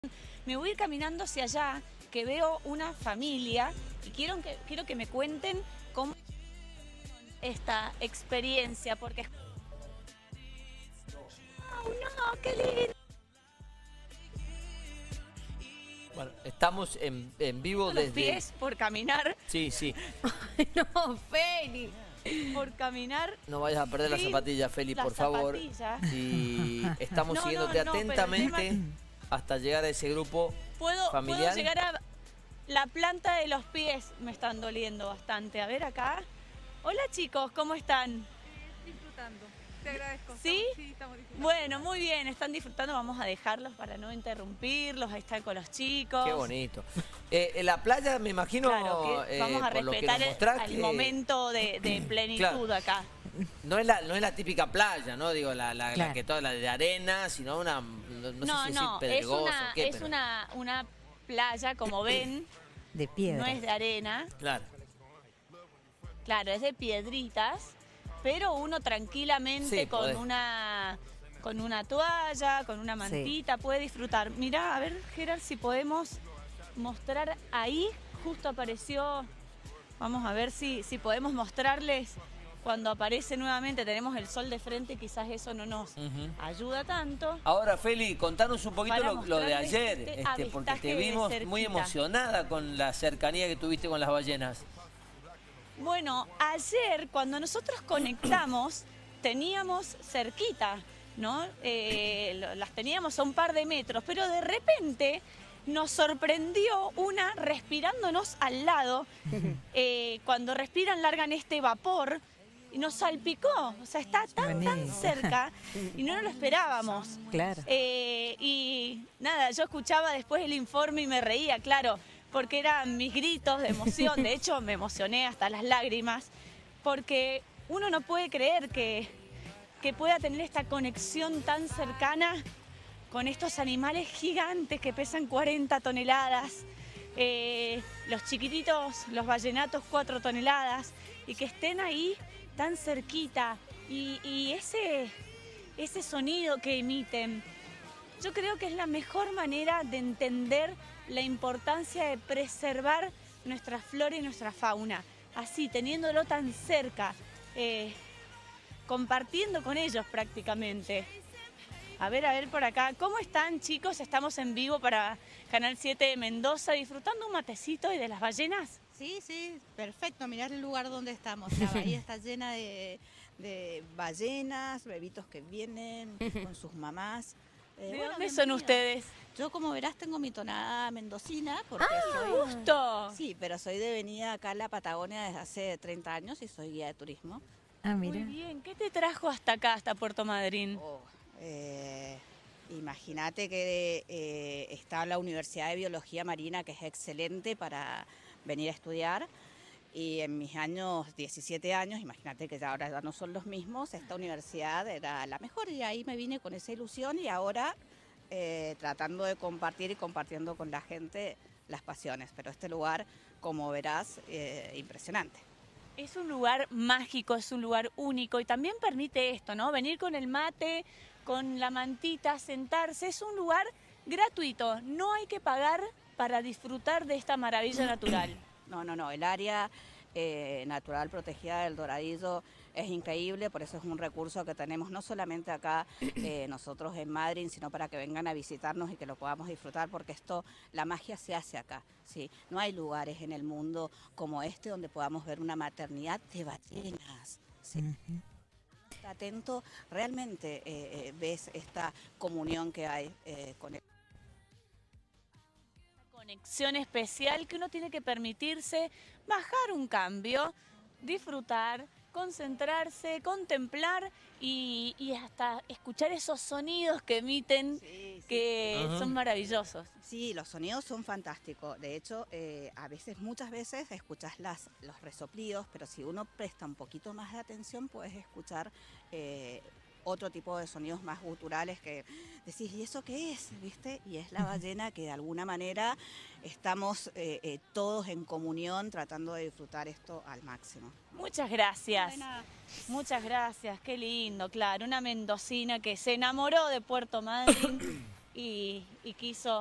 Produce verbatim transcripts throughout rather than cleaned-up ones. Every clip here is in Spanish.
Me voy a ir caminando hacia allá, que veo una familia y quiero que, quiero que me cuenten cómo esta experiencia, porque... ¡Oh, no! ¡Qué lindo! Bueno, estamos en, en vivo Los desde... pies por caminar. Sí, sí. Ay, no, Feli. Por caminar. No vayas a perder las Sí, zapatillas, Feli, las por favor. zapatillas. Y estamos No, siguiéndote no, no, pero el atentamente tema- hasta llegar a ese grupo Puedo, familiar. puedo llegar a... La planta de los pies me están doliendo bastante. A ver acá. Hola chicos, ¿cómo están? Disfrutando. Te agradezco. ¿Sí? Estamos- sí, estamos disfrutando. Bueno, muy bien, están disfrutando, vamos a dejarlos para no interrumpirlos, ahí están con los chicos. Qué bonito. Eh, en la playa, me imagino, Claro, que eh, vamos a por lo que respetar nos el, mostraste, el momento de, de plenitud Claro. acá. no es, la, no es la típica playa, ¿no? Digo, la, la, la Claro. que toda la de arena, sino una, no, no No, sé si no, decir es pedregoso una, o qué, es pero... una, una playa, como ven, De piedra. no es de arena, Claro. claro, es de piedritas, pero uno tranquilamente Sí, con podés. una con una toalla, con una mantita, puede disfrutar. Mirá, a ver, Gerard, si podemos mostrar ahí, justo apareció, vamos a ver si, si podemos mostrarles cuando aparece nuevamente, tenemos el sol de frente, quizás eso no nos Ujú. ayuda tanto. Ahora, Feli, contanos un poquito Para lo, lo de mostrarles ayer, este este, porque avistaje te de vimos muy cerquita. emocionada con la cercanía que tuviste con las ballenas. Bueno, ayer cuando nosotros conectamos, teníamos cerquita, ¿no? Eh, lo- las teníamos a un par de metros, pero de repente nos sorprendió una respirándonos al lado. Eh, cuando respiran largan este vapor y nos salpicó. O sea, está tan, tan Bonito. cerca y no nos lo esperábamos. Claro. Eh, y nada, yo escuchaba después el informe y me reía, claro, porque eran mis gritos de emoción. De hecho, me emocioné hasta las lágrimas, porque uno no puede creer que, que pueda tener esta conexión tan cercana con estos animales gigantes que pesan cuarenta toneladas, eh, los chiquititos, los ballenatos cuatro toneladas, y que estén ahí tan cerquita, y, y ese, ese sonido que emiten. Yo creo que es la mejor manera de entender la importancia de preservar nuestra flora y nuestra fauna. Así, teniéndolo tan cerca, eh, compartiendo con ellos prácticamente. A ver, a ver por acá. ¿Cómo están, chicos? Estamos en vivo para Canal siete de Mendoza, disfrutando un matecito y de las ballenas. Sí, sí, perfecto. Mirá el lugar donde estamos. La bahía está llena de, de ballenas, bebitos que vienen con sus mamás. Eh, ¿De bueno, dónde son bienvenidos. ustedes? Yo, como verás, tengo mi tonada mendocina porque soy... ¡Justo! Sí, pero soy de venida acá en la Patagonia desde hace treinta años y soy guía de turismo. Ah, Muy mira. bien. ¿Qué te trajo hasta acá, hasta Puerto Madryn? Oh, eh, Imagínate que eh, está la Universidad de Biología Marina, que es excelente para venir a estudiar. Y en mis años, diecisiete años, imagínate que ya ahora ya no son los mismos, esta universidad era la mejor y ahí me vine con esa ilusión y ahora eh, tratando de compartir y compartiendo con la gente las pasiones. Pero este lugar, como verás, eh, impresionante. Es un lugar mágico, es un lugar único y también permite esto, ¿no? Venir con el mate, con la mantita, sentarse. Es un lugar gratuito, no hay que pagar para disfrutar de esta maravilla natural. No, no, no, el área eh, natural protegida del Doradillo es increíble, por eso es un recurso que tenemos no solamente acá eh, nosotros en Madryn, sino para que vengan a visitarnos y que lo podamos disfrutar, porque esto, la magia se hace acá, ¿sí? No hay lugares en el mundo como este donde podamos ver una maternidad de ballenas, ¿sí? Ujú. Está atento, realmente eh, eh, ves esta comunión que hay eh, con el... Conexión especial que uno tiene que permitirse bajar un cambio, disfrutar, concentrarse, contemplar y, y hasta escuchar esos sonidos que emiten, Sí, sí. que Ajá. son maravillosos. Sí, los sonidos son fantásticos. De hecho, eh, a veces, muchas veces, escuchas las, los resoplidos, pero si uno presta un poquito más de atención, puedes escuchar eh, otro tipo de sonidos más guturales que decís, ¿y eso qué es? ¿Viste? Y es la ballena que de alguna manera estamos eh, eh, todos en comunión tratando de disfrutar esto al máximo. Muchas gracias. De nada. Muchas gracias, qué lindo, claro. Una mendocina que se enamoró de Puerto Madryn y, y quiso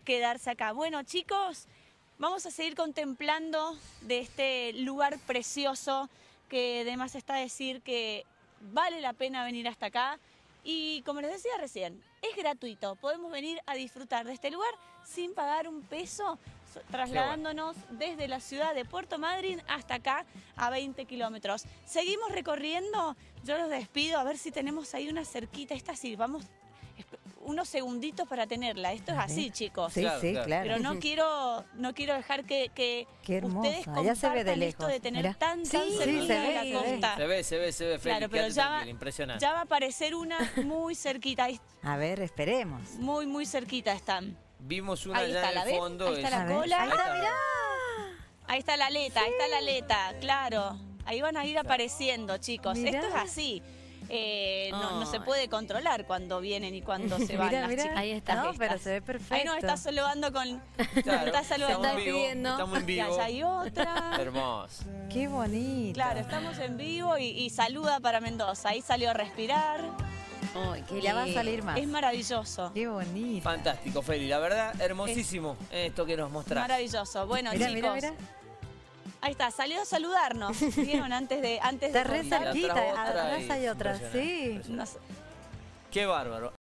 quedarse acá. Bueno, chicos, vamos a seguir contemplando de este lugar precioso que además está a decir que vale la pena venir hasta acá. Y como les decía recién, es gratuito. Podemos venir a disfrutar de este lugar sin pagar un peso, trasladándonos desde la ciudad de Puerto Madryn hasta acá a veinte kilómetros. Seguimos recorriendo, yo los despido, a ver si tenemos ahí una cerquita. Esta sí, vamos unos segunditos para tenerla. Esto es así, chicos. Sí, Claro, sí, claro. claro. Pero no quiero, no quiero dejar que, que Qué hermosa, ustedes ya se ve de compartan esto lejos, de tener mirá. tan, Sí, tan sí, cerquita se de ve, la se ve. costa. Se ve, se ve, se ve, Feli, Claro, pero quédate ya va, tranquila, impresionante. ya va a aparecer una muy cerquita. Ahí, A ver, esperemos. muy, muy cerquita están. Vimos una Ahí allá está, en ¿la el ven? fondo. Ahí está es- la A ver, cola. ahí está, mirá. Ahí está la aleta, ahí está la aleta, claro. Ahí van a ir apareciendo, chicos. Mirá. Esto es así. Eh, no, no se Ay. puede controlar cuando vienen y cuando se van Mirá, las mirá. chicas. Ahí está. No, pero se ve perfecto. Ahí nos está saludando con... Claro, está saludando. estamos en vivo, pidiendo. estamos en Y vivo. allá hay otra. Hermoso. Qué bonito. Claro, estamos en vivo y, y saluda para Mendoza. Ahí salió a respirar. Ay, que la va a salir más. Es maravilloso. Qué bonito. Fantástico, Feli. La verdad, hermosísimo esto que nos mostrás. Maravilloso. Bueno, Mirá, chicos. mirá, mirá. Ahí está, salió a saludarnos. ¿Vieron? Antes de, antes Está de re contar. cerquita. Atrás otra Atrás y hay otra, sí. impresionante. No sé. Qué bárbaro.